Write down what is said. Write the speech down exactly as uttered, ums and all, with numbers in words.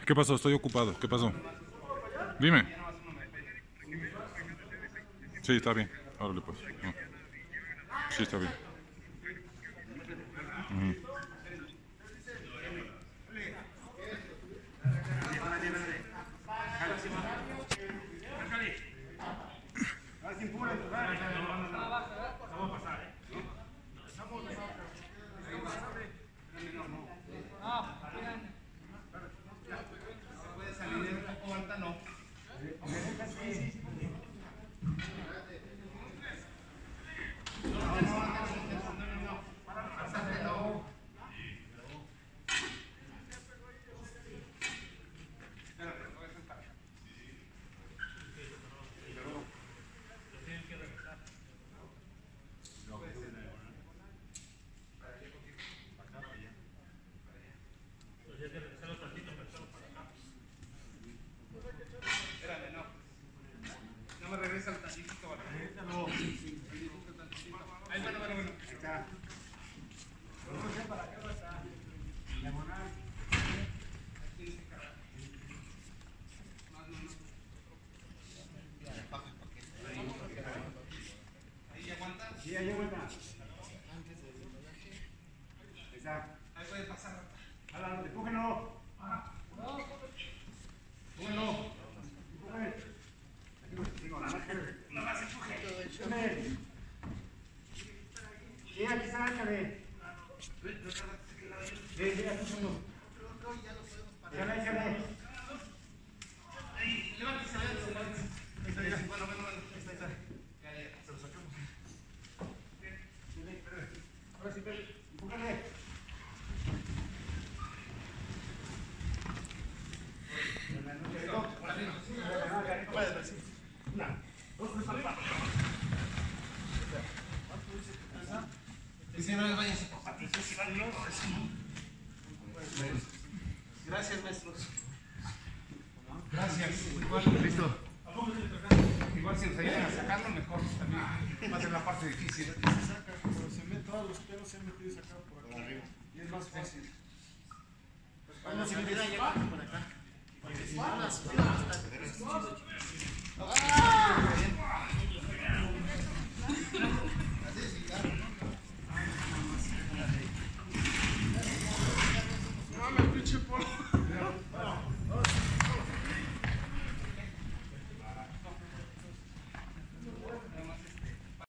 ¿Qué pasó? Estoy ocupado. ¿Qué pasó? Dime. Sí, está bien. Órale, pues. No. Sí, está bien. Uh-huh. Sí, ahí aguanta. Exacto. Ahí puede pasar. Adelante, empújenlo. Empújenlo. Empujen. Digo, nada más que. Nada más empuje. Sí, aquí sácale. Sí, sí, aquí son los. Déjale, déjale. Ahí, levántese, levántese. Bueno, bueno, bueno. Ahí está, ahí está. Ya, ya, se lo sacamos. Ahora sí, empújale. Gracias, maestros. Gracias. Igual, listo. Igual si nos ayudan a sacarlo, mejor. También va a ser la parte difícil. Se saca, pero se meten todos los pelos, se han metido y sacado por aquí. Arriba. Y es más fácil. Pues cuando se metiera ya por acá. Porque si no las